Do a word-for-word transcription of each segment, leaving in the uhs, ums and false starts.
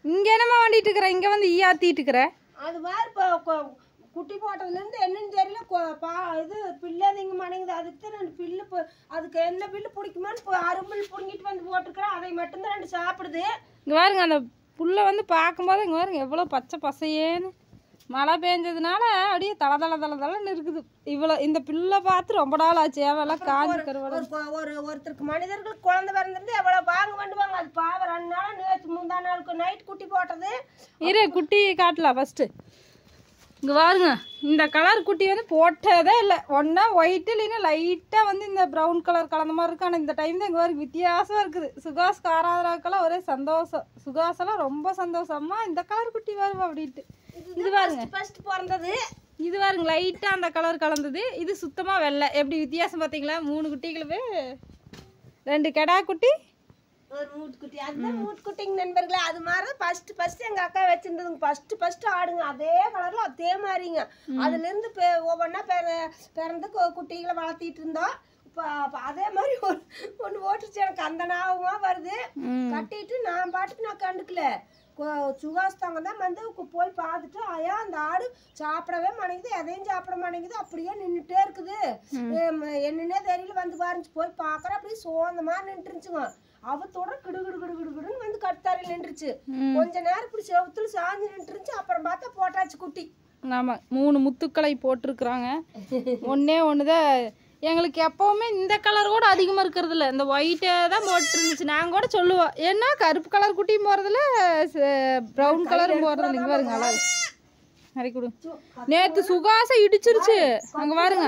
இங்க என்னமா வண்டிட்டு இருக்கற? இங்க வந்து ஈ ஆத்திட்டு இருக்கற. அது மாதிரி இப்போ குட்டி போட்டதுல இருந்து என்னன்னு தெரியல இது பிள்ளைங்க மணங்குது. அதுக்கு தான் ரெண்டு பில்லு அதுக்கு என்ன பில்லு பிடிக்குமான்னு அரும்பில் புடுங்கிட்டு வந்து போட்டுருக்கிறேன். அதை மட்டும்தான் ரெண்டு சாப்பிடுது. இங்க பாருங்க அந்த புல்லை வந்து பார்க்கும்போது இங்க பாருங்க எவ்வளோ பச்சை பசையேன்னு. மழை பெஞ்சதுனால அப்படியே தள தள தள தளன்னு இருக்குது. இவ்வளோ இந்த பிள்ளை பார்த்து ரொம்ப நாள் ஆச்சு. எவ்வளோ காஞ்சி கருவாடு. ஒரு ஒருத்தருக்கு மனிதர்களுக்கு குழந்தை பிறந்திருந்து எவ்வளோ வாங்க வேண்டுவாங்க. அது பாவம் ரெண்டு நாள் நேற்று முந்தா நாளுக்கு நைட் குட்டி போட்டது. இரு குட்டி காட்டலாம் ஃபஸ்ட்டு. இங்கே பாருங்க இந்த கலர் குட்டி வந்து போட்டதே இல்லை. ஒன்றா ஒயிட்டு இல்லைன்னா லைட்டாக வந்து இந்த ப்ரௌன் கலர் கலந்த மாதிரி இருக்கு. ஆனால் இந்த டைம் தான் இங்கே வரைக்கும் வித்தியாசமாக இருக்குது. சுகாஸ் ஆராதராக்கெல்லாம் ஒரே சந்தோஷம். சுகாஸெல்லாம் ரொம்ப சந்தோஷமா இந்த கலர் குட்டி வருவா அப்படின்ட்டு. இது பாருங்க ஃபர்ஸ்ட் பிறந்தது. இது பாருங்க லைட்டாக அந்த கலர் கலந்தது. இது சுத்தமாக வெள்ளை. எப்படி வித்தியாசம் பார்த்தீங்களா? மூணு குட்டிகளுமே ரெண்டு கெடா குட்டி ஒரு மூட்டுக்குட்டி. அதுதான் மூட்டுக்குட்டிங்க நண்பர்களே. அது மாதிரி தான் ஃபர்ஸ்ட் ஃபர்ஸ்ட் எங்கள் அக்கா வச்சுருந்ததுங்க. ஃபர்ஸ்ட் ஃபர்ஸ்ட் ஆடுங்க அதே கலரில் அதே மாதிரிங்க. அதுலேருந்து ஒவ்வொன்றா பிற பிறந்து குட்டிகளை வளர்த்திட்டு இருந்தோம். இப்போ அதே மாதிரி ஒரு ஒன்று ஓட்டுச்சு. எனக்கு அந்த ஞாபகமாக வருது. கட்டிட்டு நான் பாட்டுக்கு நான் கண்டுக்கல. சுகாஸ்தாங்க தான் வந்து போய் பார்த்துட்டு ஐயா அந்த ஆடு சாப்பிடவே மாட்டேங்குது, எதையும் சாப்பிட மாட்டேங்குது, அப்படியே நின்றுட்டே இருக்குது, என்னன்னே தெரியல, வந்து பாருங்க போய் பார்க்குறேன். அப்படியே சோந்த மாதிரி நின்றுச்சுங்க. அவத்தோட கிடு கிடு கிடு கிடு கிடுன்னு வந்து கட்டாரில் நின்றுச்சு. கொஞ்ச நேரம் இப்படி செவத்துல சாஞ்சு நின்றுச்சு. அப்புறம் பார்த்தா போட்டாச்சு குட்டி. ஆமாம் மூணு முத்துக்களை போட்டிருக்குறாங்க. ஒன்றே ஒன்று தான் எங்களுக்கு எப்போவுமே இந்த கலர் கூட அதிகமாக இருக்கிறது இல்லை. இந்த ஒயிட்டே தான் போட்டுருந்துச்சு. நாங்கள் கூட சொல்லுவோம் ஏன்னா கருப்பு கலர் குட்டியும் போகிறதில்ல ப்ரௌன் கலரும் போகிறது இல்லைங்க. பாருங்க அழகு நிறைய கொடு. நேற்று சுகாசை இடிச்சிருச்சு. அங்கே பாருங்க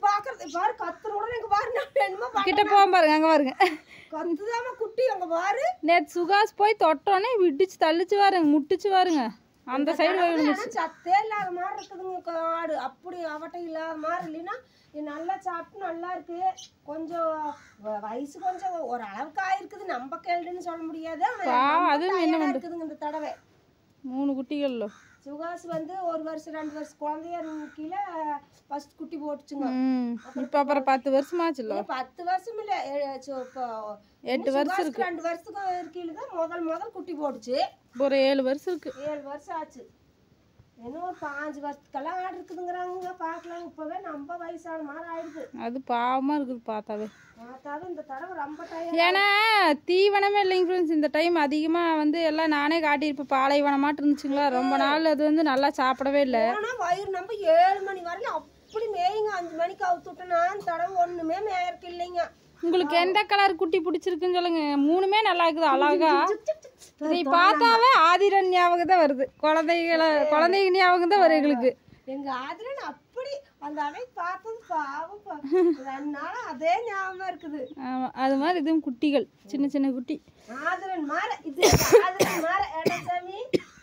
கிட்ட போக பாருங்க. அங்கே பாருங்க குட்டி அங்கே பாரு. நேற்று சுகாஸ் போய் தொட்டோன்னே இடிச்சு தள்ளிச்சு பாருங்க, முட்டிச்சு பாருங்க. அந்த சைடு சத்தே இல்லாத மாதிரி இருக்குதுங்க ஆடு. அப்படி அவட்டை இல்லாத மாதிரி இல்லைன்னா நல்லா சாப்பிட்டு நல்லா இருக்கு. கொஞ்சம் வயசு கொஞ்சம் ஒரு அளவுக்கு ஆயிருக்குது. நம்ம கேள்வின்னு சொல்ல முடியாது. என்ன இருக்குதுங்க இந்த தடவை மூணு குட்டிகள்ல. சுகாஸ் வந்து ஒரு வருஷம் ரெண்டு வருஷம் குழந்தையா கீழே ஃபர்ஸ்ட் குட்டி போட்டுச்சுங்க. இப்ப அப்புறம் பத்து வருஷம் ஆச்சுல்ல. பத்து வருஷம் இல்ல எட்டு வருஷம் இருக்கு. ரெண்டு வருஷத்துக்கு கீழே தான் முதல் முதல் குட்டி போட்டுச்சு. ஒரு ஏழு வருஷம் இருக்கு. ஏழு வருஷம் ஆச்சு. இன்னும் ஒரு பாஞ்சு வருஷத்துக்கெல்லாம் ஆடு இருக்குதுங்கிறாங்க. பார்க்கலாம். இப்பவே நம்ம வயசான மாதிரி ஆயிடுது. அது பாவமா இருக்குது பார்த்தாவே. பார்த்தாவே இந்த தடவை ரொம்ப டயம். ஏன்னா தீவனமே இல்லைங்க ஃப்ரெண்ட்ஸ். இந்த டைம் அதிகமாக வந்து எல்லாம் நானே காட்டியிருப்பேன். பாலைவனமாட்டு இருந்துச்சுங்களா ரொம்ப நாள். அது வந்து நல்லா சாப்பிடவே இல்லை. ஆனால் வயிறு நம்ம ஏழு மணி வரையிலும் அப்படி மேயுங்க. அஞ்சு மணிக்கு அவுத்து விட்டோன்னா அந்த தடவை ஒன்றுமே மேயருக்கு இல்லைங்க. உங்களுக்கு எந்த கலர் குட்டி பிடிச்சிருக்குன்னு சொல்லுங்க. மூணுமே நல்லா இருக்குது அழகா. இதை பார்த்தாவே ஆதிரன் ஞாபகம் தான் வருது. குழந்தைகளை குழந்தைங்க ஞாபகம் தான் வரும் எங்களுக்கு. எங்க ஆதிரன் அப்படி அந்த அவை பார்த்தது பாவம் ரெண்டு நாளும் அதே ஞாபகம் இருக்குது. ஆமா அது மாதிரி இதுவும் குட்டிகள் சின்ன சின்ன குட்டி. ஆதிரன் மாற இது ஆதிரன் மாற சாமி.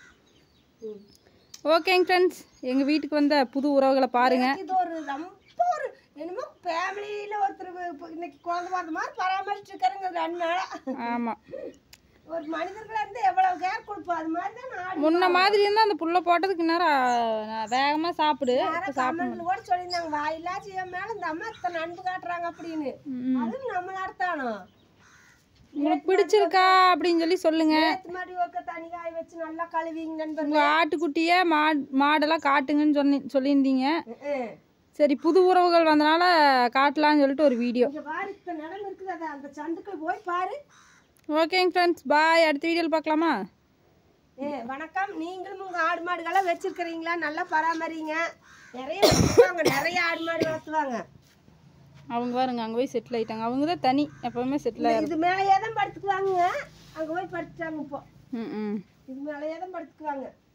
ஓகேங்க ஃப்ரெண்ட்ஸ் எங்க வீட்டுக்கு வந்த புது உறவுகளை பாருங்க. இது ஒரு ரொம்ப ஒரு என்னமோ ஃபேமிலியில ஒருத்தர் இன்னைக்கு குழந்தை பார்த்த மாதிரி பராமரிச்சுட்டு இருக்காருங்க ரெண்டு நாளா. ஆமா ஒரு மனிதர்களா இருந்து எவ்வளவு கேர் கொடுப்போம் அது மாதிரி தான். முன்ன மாதிரி இருந்தா அந்த புள்ள போட்டதுக்கு நேரம் வேகமா சாப்பிடு. கமெண்ட்ல கூட சொல்லியிருந்தாங்க வாயிலா செய்ய மேல இந்த அம்மா இத்தனை அன்பு காட்டுறாங்க அப்படின்னு. அது நம்ம நடத்தானோ. உங்களுக்கு பிடிச்சிருக்கா அப்படின்னு சொல்லி சொல்லுங்க. மாதிரி ஒரு தனி காய் வச்சு நல்லா கழுவிங்க நண்பர். உங்க ஆட்டுக்குட்டிய மாடு மாடெல்லாம் காட்டுங்கன்னு சொல்லி சொல்லியிருந்தீங்க. சரி புது உறவுகள் வந்தனால காட்டலாம்னு சொல்லிட்டு ஒரு வீடியோ. பாரு இப்ப நிலம் இருக்குது. அதை அந்த சந்துக்குள்ள போய் பாரு. ஓகேங்க ஃப்ரெண்ட்ஸ் பாய். அடுத்த வீடியோவில் பார்க்கலாமா? ஏ வணக்கம். நீங்களும் உங்கள் ஆடு மாடுகளாம் வச்சுருக்கிறீங்களா? நல்லா பராமரிங்க. நிறைய வச்சுருவாங்க. நிறைய ஆடு மாடு வளர்த்துவாங்க. அவங்க பாருங்க அங்கே போய் செட்டில் ஆகிட்டாங்க. அவங்க தான் தனி எப்போவுமே செட்டில் ஆகிடும். இது மேலேயே தான் படுத்துக்குவாங்க. அங்கே போய் படுத்துட்டாங்க இப்போ. ம் ம் இது மேலேயே தான் படுத்துக்குவாங்க.